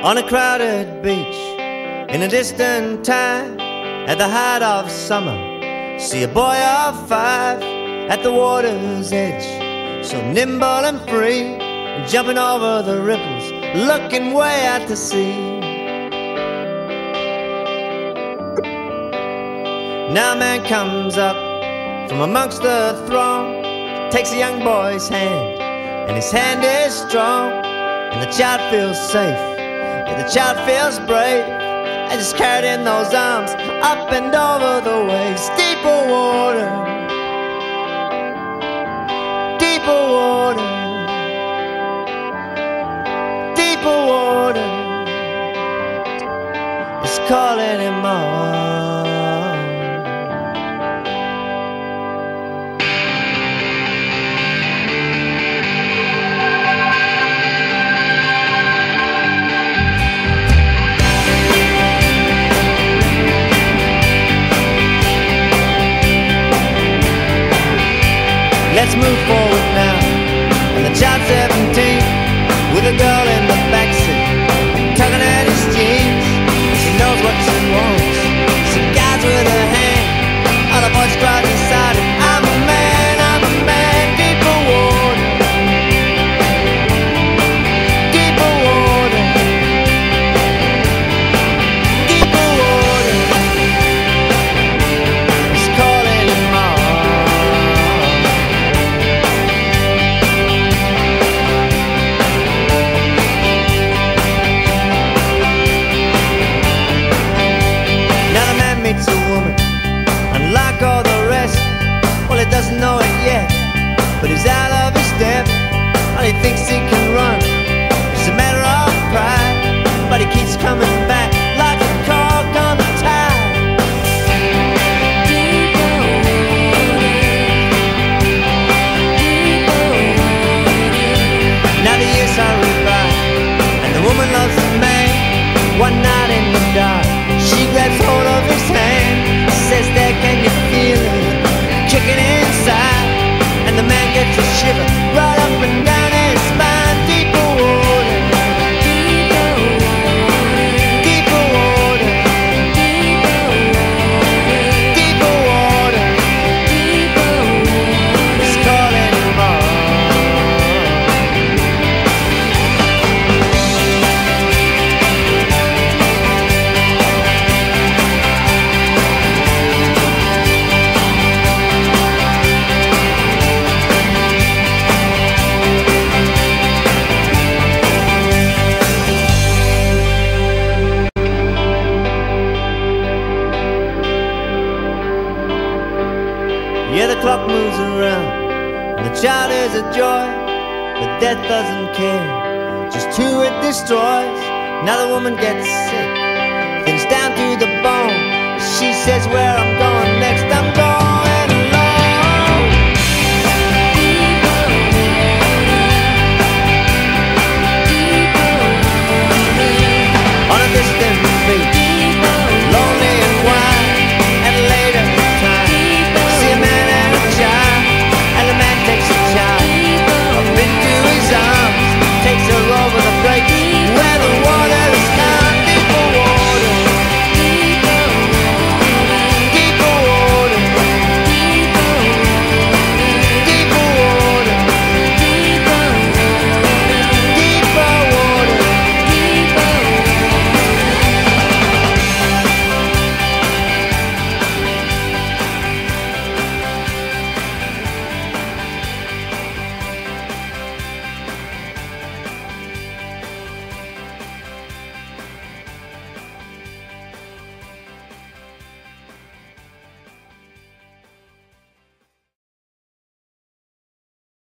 on a crowded beach in a distant time at the height of summer. See a boy of 5 at the water's edge, so nimble and free, jumping over the ripples, looking way out to sea. Now a man comes up from amongst the throng, takes a young boy's hand, and his hand is strong, and the child feels safe, and the child feels brave, and just carried in those arms, up and over the waves. Deeper water, deeper water, deeper water is calling him on. Let's move forward now, and the child's 17, with a girl in the backseat, tugging at his jeans. She knows what she wants, she guides with her hand. All the voice cries inside it, I'm a man, I'm a man. Deeper water, deeper water, deeper water is calling him on. Meets a woman, unlike all the rest. Well, he doesn't know it yet, but he's out of his depth. All he thinks he can run, it's a matter of pride, but he keeps coming back like a cork on the tide. Now the years hurry by, and the woman loves the man. One night in the dark, she grabs hold of his hand, says, "There, can you feel it kicking inside?" And the man gets a shiver right up and down his spine. Deeper water, deeper water, deeper water, deeper water is calling him on. Yeah, the clock moves around, and the child is a joy, but death doesn't care, just who it destroys. Now the woman gets sick, thins down to the bone. She says, "Where I'm going